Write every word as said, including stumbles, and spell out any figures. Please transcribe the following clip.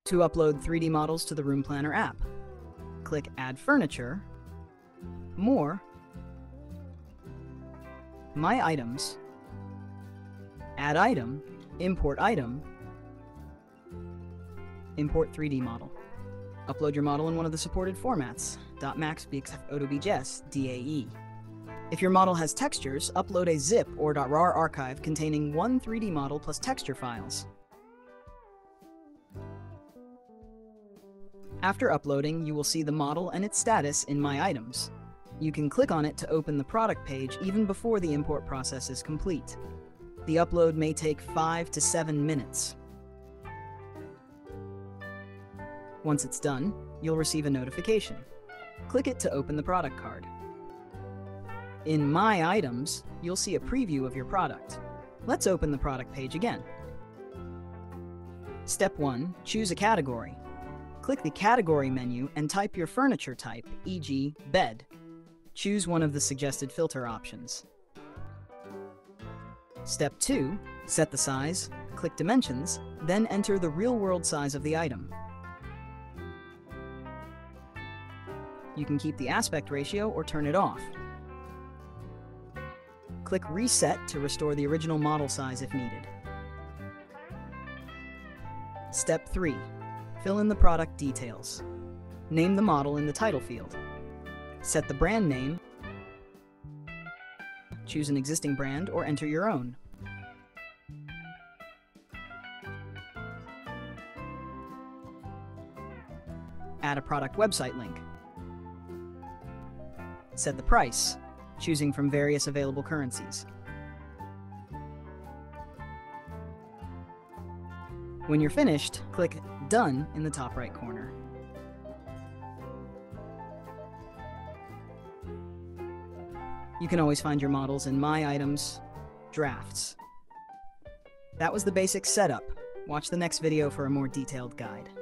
To upload three D models to the Room Planner app, click Add Furniture, More, My Items, Add Item, Import Item, Import three D Model. Upload your model in one of the supported formats, .max, bxf, odobjs, D A E. If your model has textures, upload a zip or .rar archive containing one three D model plus texture files. After uploading, you will see the model and its status in My Items. You can click on it to open the product page even before the import process is complete. The upload may take five to seven minutes. Once it's done, you'll receive a notification. Click it to open the product card. In My Items, you'll see a preview of your product. Let's open the product page again. Step one, choose a category. Click the category menu and type your furniture type, for example, bed. Choose one of the suggested filter options. Step two, set the size, click dimensions, then enter the real-world size of the item. You can keep the aspect ratio or turn it off. Click Reset to restore the original model size if needed. Step three. Fill in the product details. Name the model in the title field. Set the brand name. Choose an existing brand or enter your own. Add a product website link. Set the price, choosing from various available currencies. When you're finished, click Done in the top right corner. You can always find your models in My Items, Drafts. That was the basic setup. Watch the next video for a more detailed guide.